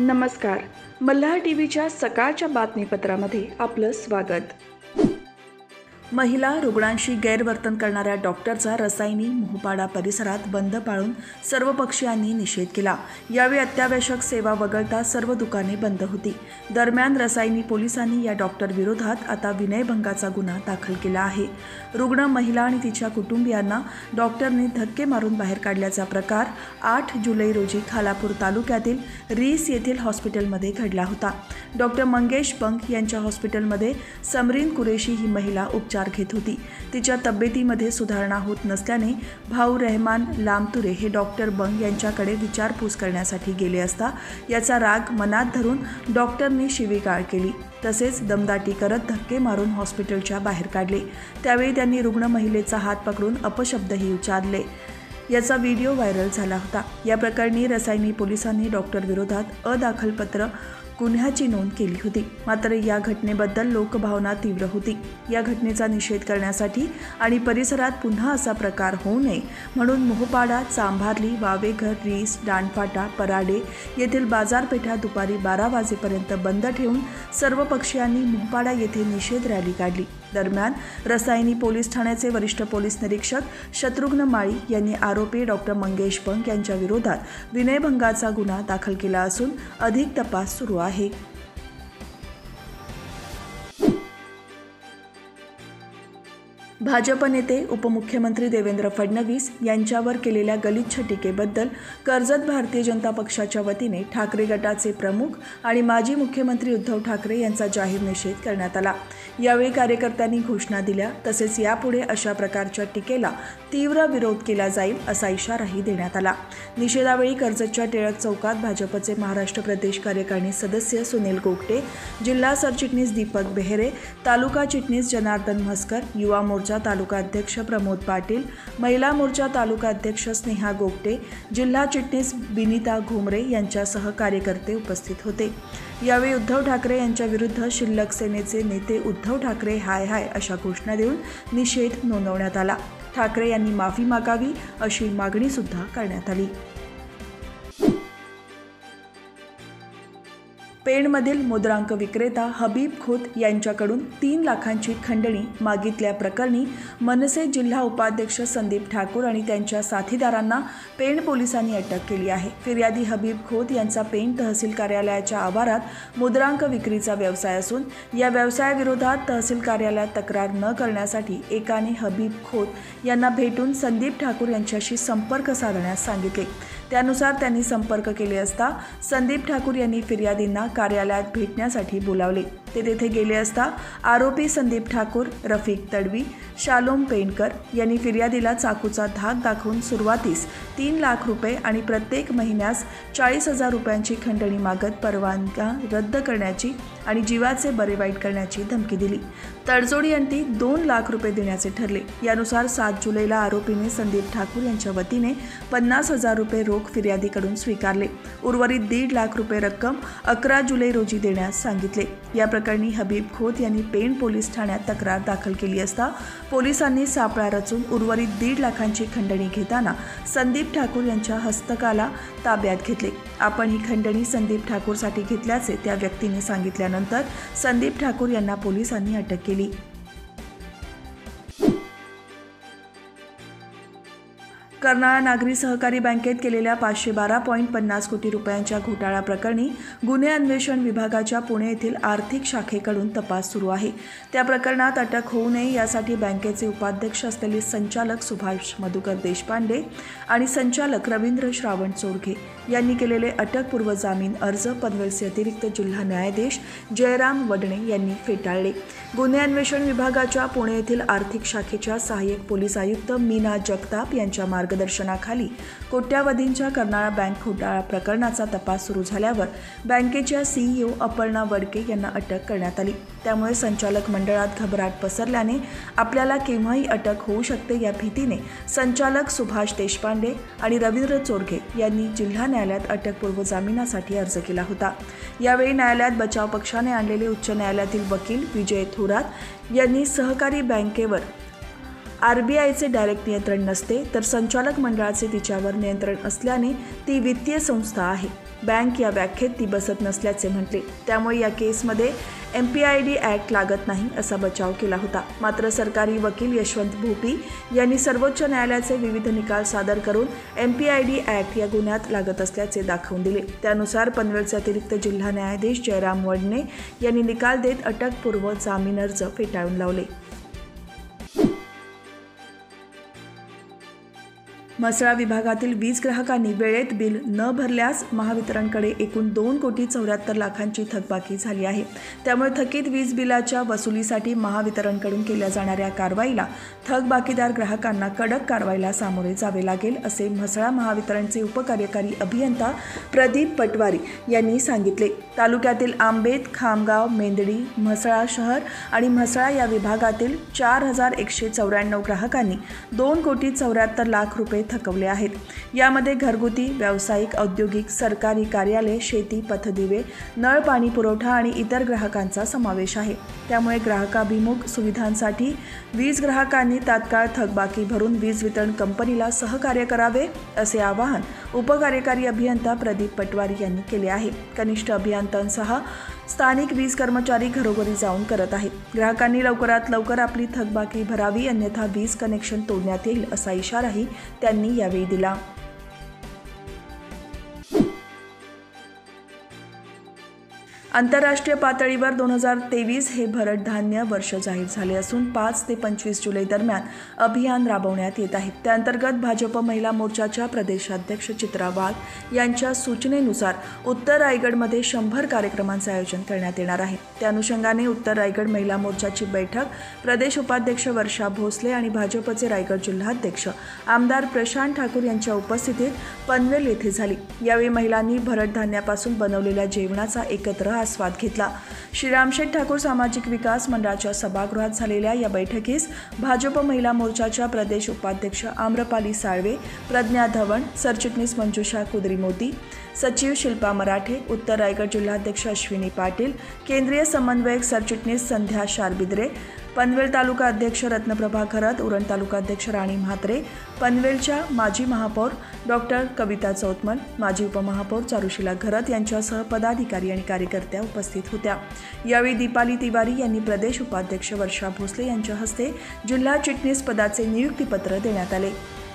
नमस्कार. मल्हार टीव्हीच्या सकाळच्या बातमीपत्रामध्ये आपलं स्वागत. महिला रुग्णांशी गैरवर्तन करणाऱ्या डॉक्टरचा रसायनी मोहपाडा परिसरात बंद पाळून सर्व पक्षीयांनी निषेध केला. यावेळी अत्यावश्यक सेवा वगळता सर्व दुकाने बंद होती. दरम्यान रसायनी पोलिसांनी या डॉक्टर विरोधात आता विनयभंगाचा गुन्हा दाखल केला आहे. रुग्ण महिला आणि तिच्या कुटुंबियांना डॉक्टरने धक्के मारून बाहेर काढल्याचा प्रकार 8 जुलै रोजी खालापूर तालुक्यातील रीस येथील हॉस्पिटलमध्ये घडला होता. डॉक्टर मंगेश बंग यांच्या हॉस्पिटलमध्ये समरीन कुरेशी ही महिला उपचार घेत होती. तिच्या तब्येतीमध्ये सुधारणा होत नसल्याने भाऊ रहमान लामतुरे हे डॉक्टर बंग यांच्याकडे विचारपूस करण्यासाठी गेले असता याचा राग मनात धरून डॉक्टरने शिवीगाळ केली. तसेच दमदाटी करत धक्के मारून हॉस्पिटलच्या बाहेर काढले. त्यावेळी त्यांनी रुग्ण महिलेचा हात पकडून अपशब्दही उच्चारले. याचा व्हिडिओ व्हायरल झाला होता. या प्रकरणी रसायनी पोलिसांनी डॉक्टर विरोधात अदाखलपत्र गुन्ह्याची नोंद केली होती. मात्र या घटनेबद्दल लोकभावना तीव्र होती. या घटनेचा निषेध करण्यासाठी आणि परिसरात पुन्हा असा प्रकार होऊ नये म्हणून मोहपाडा, चांभारली, वावेघर, रीस, दांडफाटा, पराडे येथील बाजारपेठा दुपारी 12 वाजेपर्यंत बंद ठेवून सर्व पक्षीयांनी मोहपाडा येथे निषेध रॅली काढली. दरम्यान रसायनी पोलीस ठाण्याचे वरिष्ठ पोलीस निरीक्षक शत्रुघ्न माळी यांनी आरोपी डॉक्टर मंगेश बंग यांच्या विरोधात विनयभंगाचा गुन्हा दाखल केला असून अधिक तपास सुरू आहे. भाजप नेते उपमुख्यमंत्री देवेंद्र फडणवीस यांच्यावर केलेल्या गलिच्छ टीकेबद्दल कर्जत भारतीय जनता पक्षाच्या वतीने ठाकरे गटाचे प्रमुख आणि माजी मुख्यमंत्री उद्धव ठाकरे यांचा जाहीर निषेध करण्यात आला. यावेळी कार्यकर्त्यांनी घोषणा दिल्या. तसेच यापुढे अशा प्रकारच्या टीकेला तीव्र विरोध केला जाईल असा इशाराही देण्यात आला. निषेधावेळी कर्जतच्या टिळक चौकात भाजपचे महाराष्ट्र प्रदेश कार्यकारिणी सदस्य सुनील गोगटे, जिल्हा सरचिटणीस दीपक बेहेरे, तालुका चिटणीस जनार्दन म्हस्कर, युवा मोर्चा तालुका अध्यक्ष प्रमोद पाटील, महिला मोर्चा तालुका अध्यक्ष स्नेहा गोगटे, जिल्हा चिटणीस बिनिता घुमरे यांच्यासह कार्यकर्ते उपस्थित होते. यावेळी उद्धव ठाकरे यांच्या विरुद्ध शिल्लक सेनेचे नेते उद्धव ठाकरे हाय हाय अशा घोषणा देऊन निषेध नोंदवण्यात आला. ठाकरे यांनी माफी मागावी अशी मागणी सुद्धा करण्यात आली. पेणमधील मुद्रांक विक्रेता हबीब खोत यांच्याकडून 3 लाखांची खंडणी मागितल्याप्रकरणी मनसे जिल्हा उपाध्यक्ष संदीप ठाकूर आणि त्यांच्या साथीदारांना पेण पोलिसांनी अटक केली आहे. फिर्यादी हबीब खोत यांचा पेण तहसील कार्यालयाच्या आवारात मुद्रांक विक्रीचा व्यवसाय असून या व्यवसायाविरोधात तहसील कार्यालयात तक्रार न करण्यासाठी एकाने हबीब खोत यांना भेटून संदीप ठाकूर यांच्याशी संपर्क साधण्यास सांगितले. त्यानुसार त्यांनी संपर्क केले असता संदीप ठाकूर यांनी फिर्यादींना कार्यालयात भेटण्यासाठी बोलावले. ते तेथे गेले असता आरोपी संदीप ठाकूर, रफिक तडवी, शालोम पेंडकर यांनी फिर्यादीला चाकूचा धाक दाखवून सुरुवातीस 3 लाख रुपये आणि प्रत्येक महिन्यास 40,000 रुपयांची खंडणी मागत परवानगी रद्द करण्याची आणि जीवाचे बरे वाईट करण्याची धमकी दिली. तडजोडी अंती 2 लाख रुपये देण्याचे ठरले. यानुसार 7 जुलैला आरोपीने संदीप ठाकूर यांच्या वतीने 50,000 रुपये रोख फिर्यादीकडून स्वीकारले. उर्वरित 1.5 लाख रुपये रक्कम 11 जुलै रोजी देण्यास सांगितले. या प्रकरणी हबीब खोत यांनी पेण पोलीस ठाण्यात तक्रार दाखल केली असता पोलिसांनी सापळा रचून उर्वरित 1.5 लाखांची खंडणी घेताना संदीप ठाकूर यांच्या हस्तकाला ताब्यात घेतले. आपण ही खंडणी संदीप ठाकूरसाठी घेतल्याचे त्या व्यक्तीने सांगितल्यानंतर संदीप ठाकूर यांना पोलिसांनी अटक केली. कर्नाळा नागरी सहकारी बँकेत केलेल्या 512.50 कोटी रुपयांच्या घोटाळा प्रकरणी गुन्हे अन्वेषण विभागाच्या पुणे येथील आर्थिक शाखेकडून तपास सुरू आहे. त्या प्रकरणात अटक होऊ नये यासाठी बँकेचे उपाध्यक्ष असलेले संचालक सुभाष मधुकर देशपांडे आणि संचालक रवींद्र श्रावण चोरघे यांनी केलेले अटकपूर्व जामीन अर्ज पनवेलचे अतिरिक्त जिल्हा न्यायाधीश जयराम वडणे यांनी फेटाळले. गुन्हे अन्वेषण विभागाच्या पुणे येथील आर्थिक शाखेच्या सहाय्यक पोलीस आयुक्त मीना जगताप यांच्या मार्गदर्शनाखाली कोट्यावधींच्या कर्नाळा बँक घोटाळा प्रकरणाचा तपास सुरू झाल्यावर बँकेच्या सीईओ अपर्णा वडके यांना अटक करण्यात आली. त्यामुळे संचालक मंडळात घबराट पसरल्याने आपल्याला केव्हाही अटक होऊ शकते या भीतीने संचालक सुभाष देशपांडे आणि रवींद्र चोरघे यांनी जिल्हा न्यायालयात अटकपूर्व जामिनासाठी अर्ज केला होता. यावेळी न्यायालयात बचाव पक्षाने आणलेले उच्च न्यायालयातील वकील विजय थोरात यांनी सहकारी बँकेवर आरबीआयचे डायरेक्ट नियंत्रण नसते तर संचालक मंडळाचे तिच्यावर नियंत्रण असल्याने ती वित्तीय संस्था आहे. बँक या व्याख्येत ती बसत नसल्याचे म्हटले। त्यामुळे या केसमध्ये MPID ॲक्ट लागत नाही असा बचाव केला होता। मात्र सरकारी वकील यशवंत भोपी यांनी सर्वोच्च न्यायालयाचे विविध निकाल सादर करून MPID ॲक्ट या गुन्ह्यात लागत असल्याचे दाखवून दिले। त्यानुसार पनवेलचे अतिरिक्त जिल्हा न्यायाधीश जयराम वडणे यांनी निकाल देत अटकपूर्व जामीन अर्ज फेटाळून लावले। म्हसळा विभागातील वीज ग्राहकांनी वेळेत बिल न भरल्यास महावितरणकडे एकूण 2,74,00,000 थकबाकी झाली आहे। त्यामुळे थकीत वीज बिलाच्या वसुलीसाठी महावितरणकडून केल्या जाणाऱ्या कारवाईला थकबाकीदार ग्राहकांना कडक कारवाईला सामोरे जावे लागेल असे म्हसळा महावितरणचे उपकार्यकारी अभियंता प्रदीप पटवारी यांनी सांगितले। तालुक्यातील आंबेत, खामगाव, मेंदडी, म्हसळा शहर आणि म्हसळा या विभागातील 4,194 ग्राहकांनी 2,74,00,000 रुपये थकवले आहेत। यामध्ये घरगुती, व्यावसायिक, औद्योगिक, सरकारी कार्यालय, शेती, पथदिवे, नळ पाणी पुरवठा आणि इतर ग्राहकांचा समावेश आहे। त्यामुळे ग्राहकाभिमुख सुविधांसाठी वीज ग्राहकांनी तात्काळ थकबाकी भरून वीज वितरण कंपनीला सहकार्य करावे असे आवाहन उपकार्यकारी अभियंता प्रदीप पटवारी यांनी केले आहे। कनिष्ठ अभियंत्यांसह स्थानिक वीज कर्मचारी घरोघरी जाऊन करत आहेत। ग्राहकांनी लवकरात लवकर आपली थकबाकी भरावी, अन्यथा वीज कनेक्शन तोडण्यात येईल असा इशाराही त्यांनी यावेळी दिला। आंतरराष्ट्रीय पातळीवर 2023 हे भरड धान्य वर्ष जाहीर झाले असून 5 ते 25 जुलै दरम्यान अभियान राबवण्यात येत आहे। त्याअंतर्गत भाजप महिला मोर्चाच्या प्रदेशाध्यक्ष चित्रा वाघ यांच्या सूचनेनुसार उत्तर रायगडमध्ये 100 कार्यक्रमांचे आयोजन करण्यात येणार आहे। त्या अनुषंगाने उत्तर रायगड महिला मोर्चाची बैठक प्रदेश उपाध्यक्ष वर्षा भोसले आणि भाजपचे रायगड जिल्हाध्यक्ष आमदार प्रशांत ठाकूर यांच्या उपस्थितीत पनवेल येथे झाली। यावेळी महिलांनी भरड धान्यापासून बनवलेल्या जेवणाचा एकत्र आस्वाद घेतला। श्रीरामशेठ ठाकूर सामाजिक विकास मंडळाच्या सभागृहात झालेल्या या बैठकीस भाजप महिला मोर्चाच्या प्रदेश उपाध्यक्ष आम्रपाली साळवे, प्रज्ञा धवण, सरचिटणीस मंजुषा कुद्री-मोती, सचिव शिल्पा मराठे, उत्तर रायगड जिल्हाध्यक्ष अश्विनी पाटील, केंद्रीय समन्वयक सरचिटणीस संध्या शारबिद्रे, पनवेल तालुका अध्यक्ष रत्नप्रभा खरत, उरण तालुका अध्यक्ष राणी म्हात्रे, पनवेलच्या माजी महापौर डॉक्टर कविता चौतमल, माजी उपमहापौर चारुशीला घरत यांच्यासह पदाधिकारी आणि कार्यकर्त्या उपस्थित होत्या। यावेळी दीपाली तिवारी यांनी प्रदेश उपाध्यक्ष वर्षा भोसले यांच्या हस्ते जिल्हा चिटणीस पदाचे नियुक्तीपत्र देण्यात आले।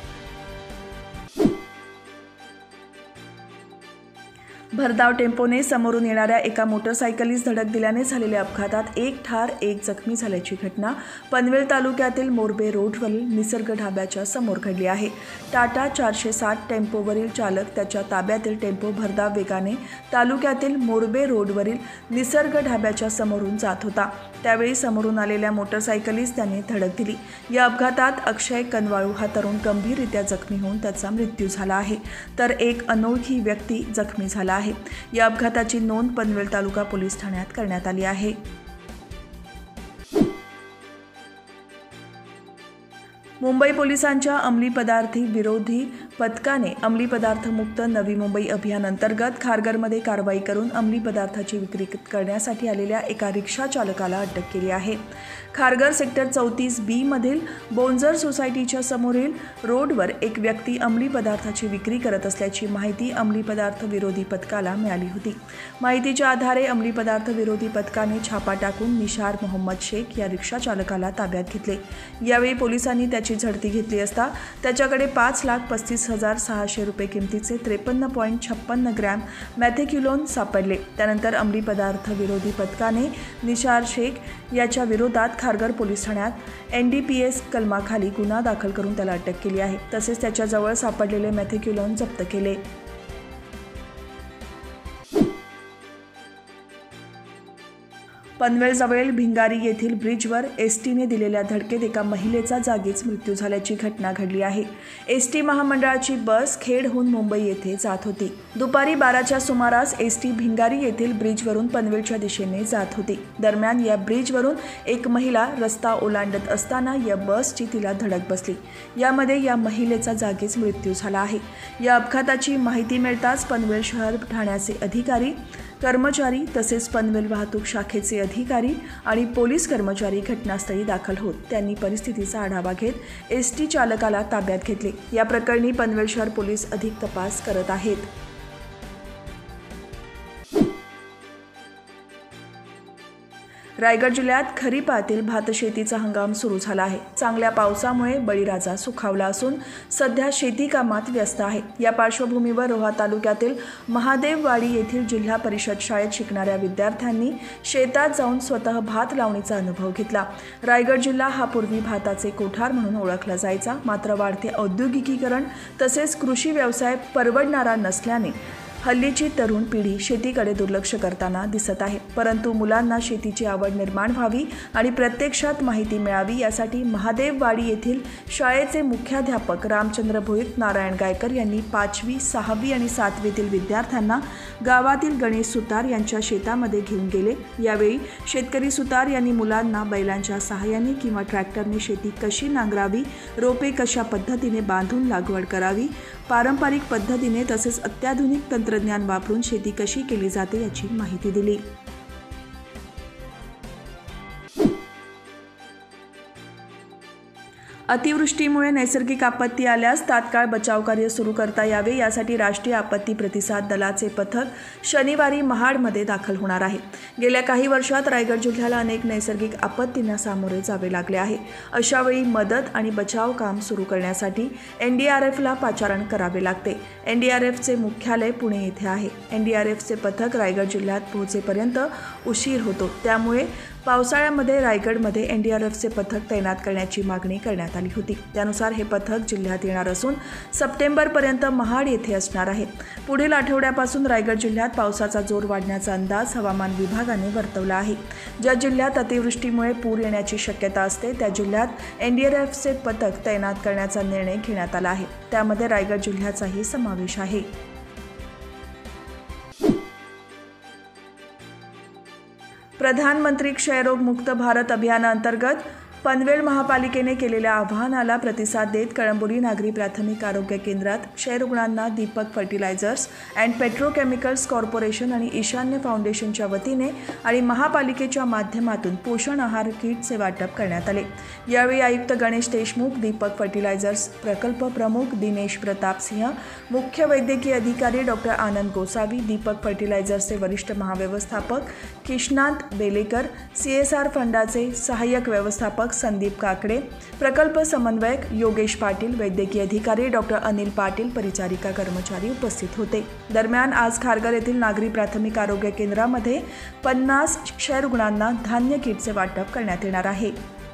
भरधाव टेम्पोने समोरून येणाऱ्या एका मोटरसायकलीस धडक दिल्याने झालेल्या अपघातात 1 ठार 1 जखमी झाल्याची घटना पनवेल तालुक्यातील मोरबे रोडवरील निसर्ग ढाब्याच्या समोर घडली आहे। टाटा 460 टेम्पोवरील चालक त्याच्या ताब्यातील टेम्पो भरधाव वेगाने तालुक्यातील मोरबे रोडवरील निसर्ग ढाब्याच्या समोरून जात होता। त्यावेळी समोरून आलेल्या मोटरसायकलीस त्याने धडक दिली। या अपघातात अक्षय कनवाळू हा तरुण गंभीररित्या जखमी होऊन त्याचा मृत्यू झाला आहे, तर एक अनोळखी व्यक्ती जखमी झाला आहे। या अपघाताची नोंद पनवेल तालुका पोलीस ठाण्यात करण्यात आली आहे। मुंबई पोलिसांच्या अंमली पदार्थ विरोधी पथकाने अंमली पदार्थ मुक्त नवी मुंबई अभियान अंतर्गत खारघरमध्ये कारवाई करून अंमली पदार्थाची विक्री करण्यासाठी आलेल्या एका रिक्षा चालकाला अटक केली आहे। खारघर सेक्टर 34B मधील बोंजर सोसायटीच्या समोरील रोडवर एक व्यक्ती अंमली पदार्थाची विक्री करत असल्याची माहिती अंमली पदार्थ विरोधी पथकाला मिळाली होती। माहितीच्या आधारे अंमली पदार्थ विरोधी पथकाने छापा टाकून निशार मोहम्मद शेख या रिक्षा चालकाला ताब्यात घेतले। यावेळी पोलिसांनी त्याची झडती घेतली असता त्याच्याकडे 5,35,600 रुपये किमतीचे 53.56 ग्रॅम मॅथेक्युलोन सापडले। त्यानंतर अंमली पदार्थ विरोधी पथकाने निशार शेख याच्या विरोधात खारघर पोलीस ठाण्यात NDPS कलमाखाली गुन्हा दाखल करून त्याला अटक केली आहे। तसेच त्याच्याजवळ सापडलेले मॅथेक्युलोन जप्त केले। पनवेलजवळील भिंगारी येथील ब्रिजवर एसटीने दिलेल्या धडकेत एका महिलेचा जागीच मृत्यू झाल्याची घटना घडली आहे। एसटी महामंडळाची बस खेडहून मुंबई येथे जात होती। दुपारी 12च्या सुमारास एसटी भिंगारी येथील ब्रिजवरून पनवेलच्या दिशेने जात होती। दरम्यान या ब्रिजवरून एक महिला रस्ता ओलांडत असताना या बसची तिला धडक बसली। यामध्ये या महिलेचा जागीच मृत्यू झाला आहे। या अपघाताची माहिती मिळताच पनवेल शहर ठाण्याचे अधिकारी, कर्मचारी तसेच पनवेल वाहतूक शाखेचे अधिकारी आणि पोलीस कर्मचारी घटनास्थळी दाखल होत त्यांनी परिस्थितीचा आढावा घेत एसटी चालकाला ताब्यात घेतले। या प्रकरणी पनवेल शहर पोलीस अधिक तपास करत आहेत। रायगड जिल्ह्यात खरीपातील भातशेतीचा हंगाम सुरू झाला आहे. चांगल्या पावसामुळे बळीराजा सुखावला असून सध्या शेती कामात व्यस्त आहे. या पार्श्वभूमीवर रोहा तालुक्यातील महादेववाडी येथील जिल्हा परिषद शाळेत शिकणाऱ्या विद्यार्थ्यांनी शेतात जाऊन स्वतः भात लावणीचा अनुभव घेतला. रायगड जिल्हा हा पूर्वी भाताचे कोठार म्हणून ओळखला जायचा. मात्र वाढते औद्योगिकीकरण तसेच कृषी व्यवसाय परवडणारा नसल्याने हल्लीची तरुण पिढी शेतीकडे दुर्लक्ष करताना दिसत आहे. परंतु मुलांना शेतीची आवड निर्माण व्हावी आणि प्रत्यक्षात माहिती मिळावी यासाठी महादेववाडी येथील शाळेचे मुख्याध्यापक रामचंद्र भोईर नारायण गायकर यांनी 5वी, 6वी आणि 7वीतील विद्यार्थ्यांना गावातील गणेश सुतार यांच्या शेतामध्ये घेऊन गेले. यावेळी शेतकरी सुतार यांनी मुलांना बैलांच्या सहाय्याने किंवा ट्रॅक्टरने शेती कशी नांगरावी, रोपे कशा पद्धतीने बांधून लागवड करावी, पारंपरिक पद्धतीने तसेच अत्याधुनिक तंत्रज्ञान वापरून शेती कशी केली जाते याची माहिती दिली. अतिवृष्टीमुळे नैसर्गिक आपत्ती आल्यास तात्काळ बचाव कार्य सुरू करता यावे यासाठी राष्ट्रीय आपत्ती प्रतिसाद दलाचे पथक शनिवारी महाडमध्ये दाखल होणार आहे. गेल्या काही वर्षात रायगड जिल्ह्याला अनेक नैसर्गिक आपत्तींना सामोरे जावे लागले आहे. अशावेळी मदत आणि बचाव काम सुरू करण्यासाठी NDRFला पाचारण करावे लागते. NDRFचे मुख्यालय पुणे येथे आहे. NDRFचे पथक रायगड जिल्ह्यात पोहोचेपर्यंत उशीर होतो. त्यामुळे पावसाळ्यामध्ये रायगडमध्ये NDRFचे पथक तैनात करण्याची मागणी करण्यात आली होती. त्यानुसार हे पथक जिल्ह्यात येणार असून सप्टेंबरपर्यंत महाड येथे असणार आहे. पुढील आठवड्यापासून रायगड जिल्ह्यात पावसाचा जोर वाढण्याचा अंदाज हवामान विभागाने वर्तवला आहे. ज्या जिल्ह्यात अतिवृष्टीमुळे पूर येण्याची शक्यता असते त्या जिल्ह्यात NDRFचे पथक तैनात करण्याचा निर्णय घेण्यात आला आहे. त्यामध्ये रायगड जिल्ह्याचाही समावेश आहे. प्रधानमंत्री क्षयरोग मुक्त भारत अभियानाअंतर्गत पनवेल महापालिकेने केलेल्या आवाहनाला प्रतिसाद देत कळंबोली नागरी प्राथमिक आरोग्य केंद्रात क्षयरुग्णांना Deepak fertilisers and petrochemicals corporation आणि ईशान्य फाउंडेशनच्या वतीने आणि महापालिकेच्या माध्यमातून पोषण आहार किटचे वाटप करण्यात आले. यावेळी आयुक्त गणेश देशमुख, दीपक फर्टिलायझर्स प्रकल्प प्रमुख दिनेश प्रताप सिंह, मुख्य वैद्यकीय अधिकारी डॉक्टर आनंद गोसावी, दीपक फर्टिलायझर्सचे वरिष्ठ महाव्यवस्थापक किशनांत बेलेकर, CSR फंडाचे सहाय्यक व्यवस्थापक संदीप काकडे, प्रकल्प समन्वयक योगेश पाटील, वैद्यकीय अधिकारी डॉक्टर अनिल पाटील, परिचारिका कर्मचारी उपस्थित होते. दरम्यान आज खारघर येथील नागरी प्राथमिक आरोग्य केंद्रामध्ये 50 क्षयरुग्णांना धान्य किटचे वाटप करण्यात येणार आहे.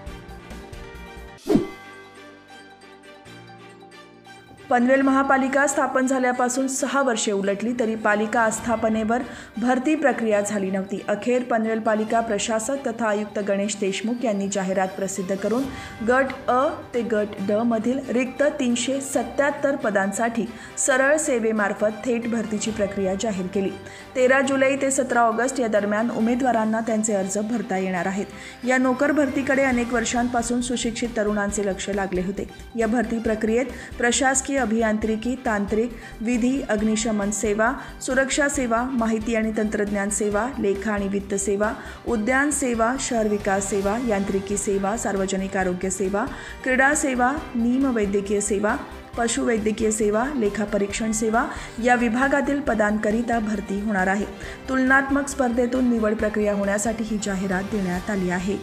पनवेल महापालिका स्थापन झाल्यापासून 6 वर्षे उलटली तरी पालिका आस्थापनेवर भरती प्रक्रिया झाली नव्हती. अखेर पनवेल पालिका प्रशासक तथा आयुक्त गणेश देशमुख यांनी जाहिरात प्रसिद्ध करून गट अ ते गट ड मधील रिक्त 377 पदांसाठी सरळ सेवेमार्फत थेट भरतीची प्रक्रिया जाहीर केली. 13 जुलै ते 17 ऑगस्ट या दरम्यान उमेदवारांना त्यांचे अर्ज भरता येणार आहेत. या नोकर भरतीकडे अनेक वर्षांपासून सुशिक्षित तरुणांचे लक्ष लागले होते. या भरती प्रक्रियेत प्रशासकीय अभियांत्रिकी, तांत्रिक, विधी, अग्निशमन सेवा, सुरक्षा सेवा, माहिती आणि तंत्रज्ञान सेवा, लेखा आणि वित्त सेवा, उद्यान सेवा, शहर विकास सेवा, यांत्रिकी सेवा, सार्वजनिक आरोग्य सेवा, क्रीडा सेवा, निमवैद्यकीय सेवा, पशुवैद्यकीय सेवा, लेखा परीक्षण सेवा या विभागातील पदांकरिता भरती होणार आहे. तुलनात्मक स्पर्धेतून निवड प्रक्रिया होण्यासाठी ही जाहिरात देण्यात आली आहे.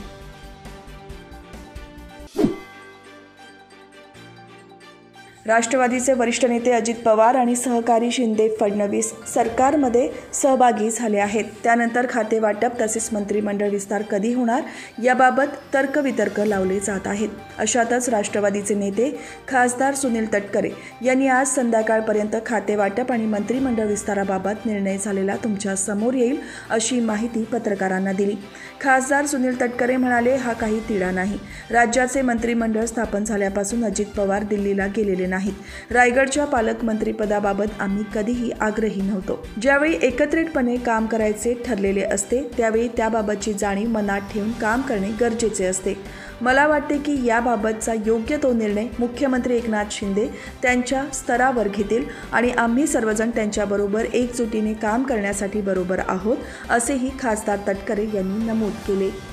राष्ट्रवादीचे वरिष्ठ नेते अजित पवार आणि सहकारी शिंदे फडणवीस सरकारमध्ये सहभागी झाले आहेत. त्यानंतर खाते वाटप तसेच मंत्रिमंडळ विस्तार कधी होणार याबाबत तर्कवितर्क लावले जात आहेत. अशातच राष्ट्रवादीचे नेते खासदार सुनील तटकरे यांनी आज संध्याकाळपर्यंत खाते वाटप आणि मंत्रिमंडळ विस्ताराबाबत निर्णय झालेला तुमच्या समोर येईल अशी माहिती पत्रकारांना दिली. खासदार सुनील तटकरे म्हणाले, हा काही तिढा नाही. राज्याचे मंत्रिमंडळ स्थापन झाल्यापासून अजित पवार दिल्लीला गेलेले नाहीत. रायगडच्या पालकमंत्रीपदाबाबत आम्ही कधीही आग्रही नव्हतो. ज्यावेळी एकत्रितपणे काम करायचे ठरलेले असते त्यावेळी त्याबाबतची जाणीव मनात ठेवून काम करणे गरजेचे असते. मला वाटते की याबाबतचा योग्य तो निर्णय मुख्यमंत्री एकनाथ शिंदे त्यांच्या स्तरावर घेतील आणि आम्ही सर्वजण त्यांच्याबरोबर एकजुटीने काम करण्यासाठी बरोबर आहोत असेही खासदार तटकरे यांनी नमूद केले.